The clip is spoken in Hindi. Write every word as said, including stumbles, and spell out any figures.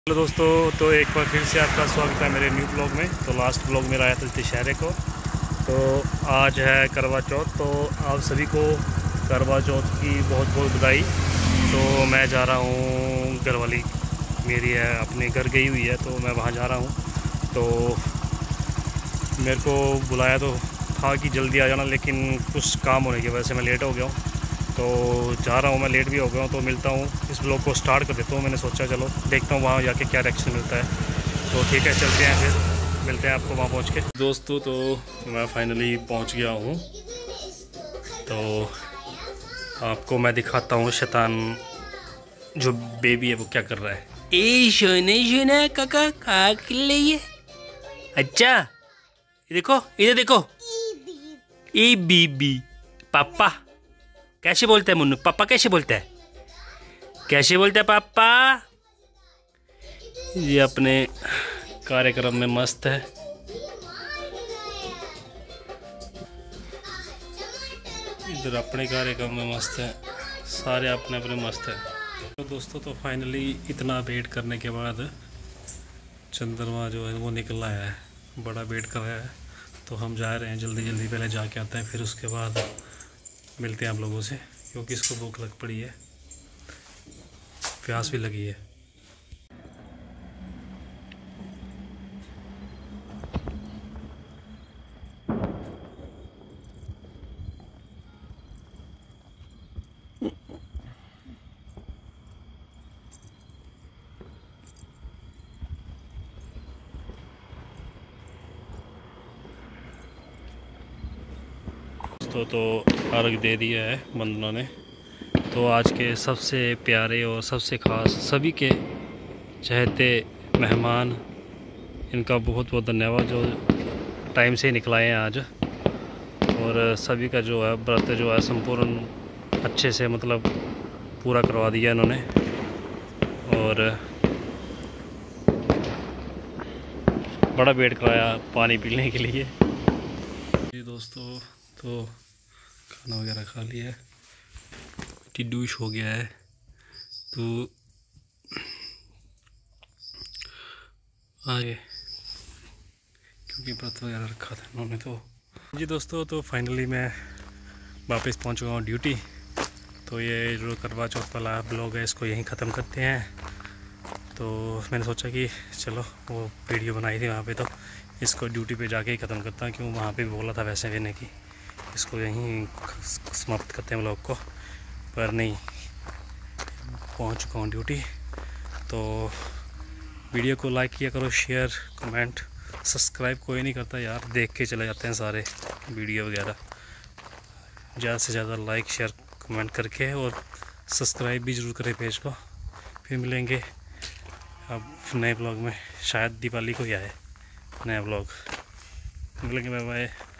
हेलो दोस्तों, तो एक बार फिर से आपका स्वागत है मेरे न्यू ब्लॉग में। तो लास्ट ब्लॉग मेरा आया था दशहरे को, तो आज है करवा चौथ। तो आप सभी को करवा चौथ की बहुत बहुत बधाई। तो मैं जा रहा हूँ, घर वाली मेरी है अपने घर गई हुई है, तो मैं वहाँ जा रहा हूँ। तो मेरे को बुलाया तो था कि जल्दी आ जाना, लेकिन कुछ काम होने की वजह से मैं लेट हो गया हूँ। तो जा रहा हूँ, मैं लेट भी हो गया हूँ। तो मिलता हूँ, इस ब्लॉग को स्टार्ट कर देता हूँ। मैंने सोचा चलो देखता हूँ वहाँ जाके क्या रिएक्शन मिलता है। तो ठीक है, चलते हैं, फिर मिलते हैं आपको वहाँ पहुँच के। दोस्तों, तो मैं फाइनली पहुँच गया हूँ। तो आपको मैं दिखाता हूँ शैतान जो बेबी है वो क्या कर रहा है। ए सोने सोना काका खा के लिए। अच्छा, ये देखो, इधर देखो। ए बीबी पापा कैसे बोलता है मुन्नू? पापा कैसे बोलता है? कैसे बोलता है पापा? ये अपने कार्यक्रम में मस्त है। इधर अपने कार्यक्रम में मस्त है, सारे अपने अपने मस्त है। तो दोस्तों, तो फाइनली इतना वेट करने के बाद चंद्रमा जो है वो निकल आया है। बड़ा वेट कर रहा है, तो हम जा रहे हैं जल्दी जल्दी, पहले जाके आते हैं, फिर उसके बाद मिलते हैं आप लोगों से, क्योंकि इसको भूख लग पड़ी है, प्यास भी लगी है। तो तो अर्घ दे दिया है बंदनों ने। तो आज के सबसे प्यारे और सबसे ख़ास सभी के चहेते मेहमान, इनका बहुत बहुत धन्यवाद जो टाइम से निकलाए हैं आज। और सभी का जो है व्रत जो है संपूर्ण अच्छे से मतलब पूरा करवा दिया इन्होंने। और बड़ा वेट कराया पानी पीने के लिए। जी दोस्तों, तो खाना वगैरह खा लिया है, टिड्डूश हो गया है, तो आगे क्योंकि व्रत वगैरह रखा था उन्होंने। तो जी दोस्तों, तो फाइनली मैं वापस पहुंच चुका हूँ ड्यूटी। तो ये जो करवा चौथ वाला ब्लॉग है इसको यहीं ख़त्म करते हैं। तो मैंने सोचा कि चलो वो वीडियो बनाई थी वहाँ पे, तो इसको ड्यूटी पे जाके ही ख़त्म करता हूँ, क्यों वहाँ पे भी बोला था वैसे कहने की। इसको यहीं समाप्त करते हैं ब्लॉग को, पर नहीं, पहुँच चुका हूँ ड्यूटी। तो वीडियो को लाइक किया करो, शेयर कमेंट सब्सक्राइब कोई नहीं करता यार, देख के चले जाते हैं सारे वीडियो वगैरह। ज़्यादा से ज़्यादा लाइक शेयर कमेंट करके और सब्सक्राइब भी ज़रूर करें पेज को। फिर मिलेंगे अब नए ब्लॉग में, शायद दिवाली को ही आए नया ब्लॉग। मिलेंगे, बाय बाय।